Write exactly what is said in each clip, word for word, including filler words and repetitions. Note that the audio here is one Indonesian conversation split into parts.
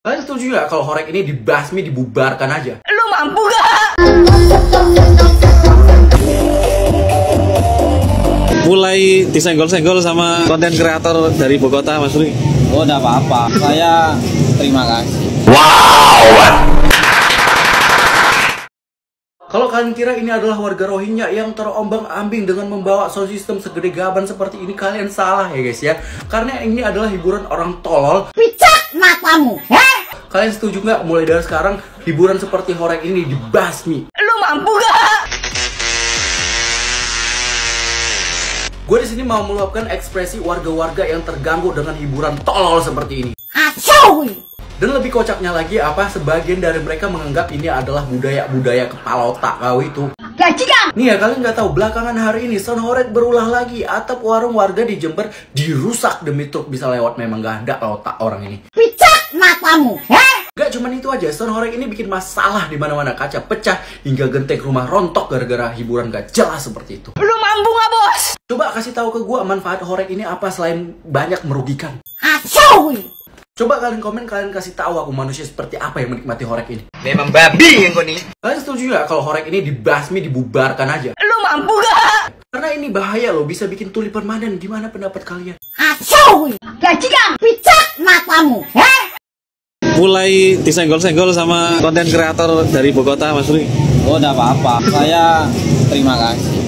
Kalian setuju nggak kalau horeg ini dibasmi, dibubarkan aja? Lu mampu gak? Mulai disenggol-senggol sama konten kreator dari Bogota, Mas Rui. Oh, udah apa-apa. Saya terima kasih. Kalau kalian kira ini adalah warga Rohingya yang terombang-ambing dengan membawa sound system segede gaban seperti ini, kalian salah ya guys ya. Karena ini adalah hiburan orang tolol. Picak matamu, heh? Kalian setuju nggak mulai dari sekarang hiburan seperti horeg ini dibasmi? Lu mampu gak? Gue di sini mau meluapkan ekspresi warga-warga yang terganggu dengan hiburan tolol seperti ini. Acau! Dan lebih kocaknya lagi apa, sebagian dari mereka menganggap ini adalah budaya-budaya kepala otak kau itu. Gajikan! Nih ya, kalian nggak tahu belakangan hari ini sound horeg berulah lagi. Atap warung warga di Jember dirusak demi truk bisa lewat. Memang gak ada otak orang ini. Picak matamu, heh? Gak cuman itu aja, sound horeg ini bikin masalah di mana-mana, kaca pecah hingga genteng rumah rontok gara-gara hiburan gak jelas seperti itu. Lu mampu gak, bos? Coba kasih tahu ke gua manfaat horeg ini apa selain banyak merugikan. Acau! Coba kalian komen, kalian kasih tahu aku manusia seperti apa yang menikmati horeg ini. Memang babi yang kau nih. Kalian setuju nggak kalau horeg ini dibasmi, dibubarkan aja? Lu mampu gak? Karena ini bahaya loh, bisa bikin tuli permanen. Gimana pendapat kalian? Acau! Gajikan! Picak matamu, heh? Mulai disenggol-senggol sama konten kreator dari Bogota, Mas Rui. Oh, udah apa-apa. Saya terima kasih.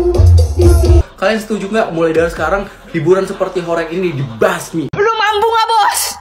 Kalian setuju nggak mulai dari sekarang hiburan seperti horeg ini dibasmi? Lu mampu gak,